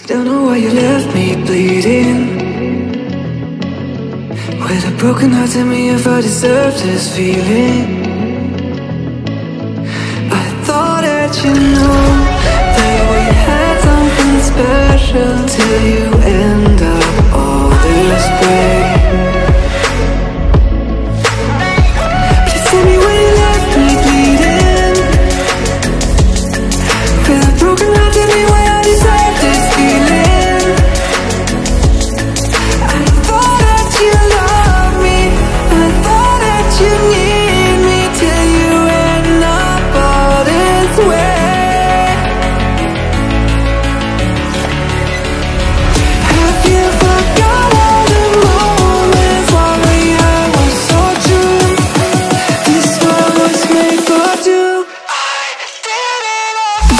Don't know why you left me bleeding. With a broken heart, tell me if I deserve this feeling. I thought that you knew that we had something special, till you end up all this way. Please tell me why you left me bleeding. With a broken heart, tell me why I deserve this feeling. I thought that you loved me, I thought that you need me, till you end up all this way. Have you forgot all the moments while we had was so true? This world was made for two. I did it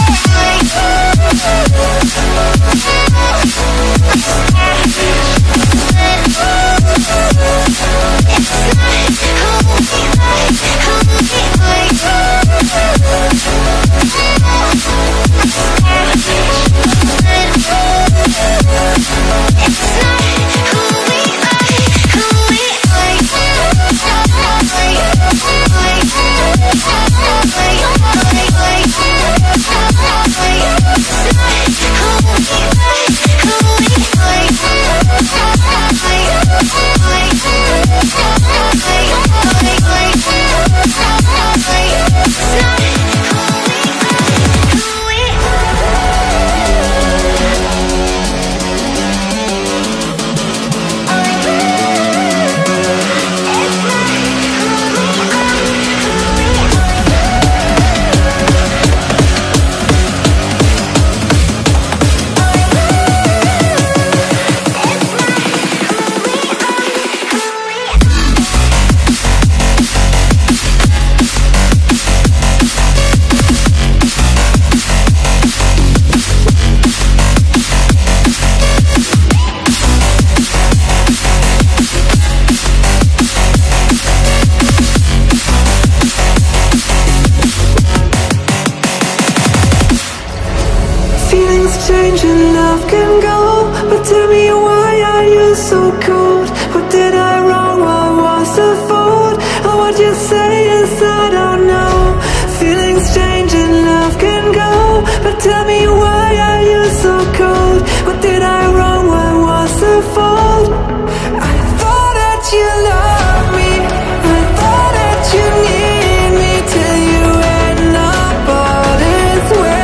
change and love can go, but tell me why are you so cold? What did I wrong? What was the fault? Or what you say is I don't know. Feelings change and love can go, but tell me why are you so cold? What did I wrong? What was the fault? I thought that you loved me, I thought that you need me, till you end up all this way.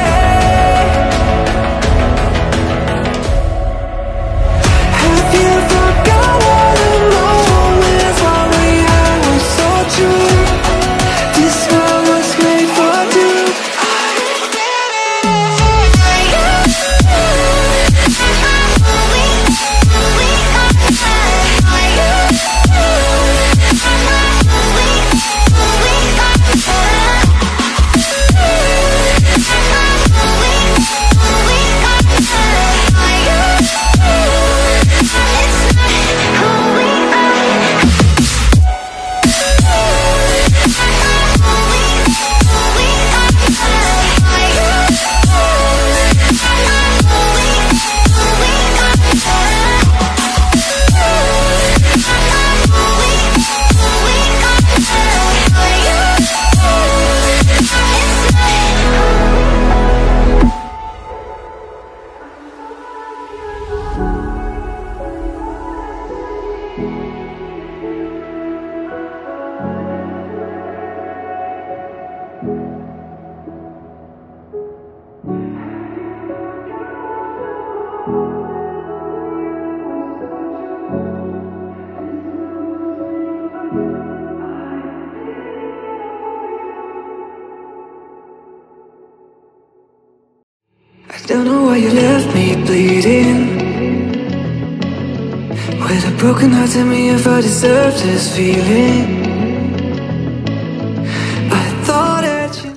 Don't know why you left me bleeding. With a broken heart, tell me if I deserve this feeling.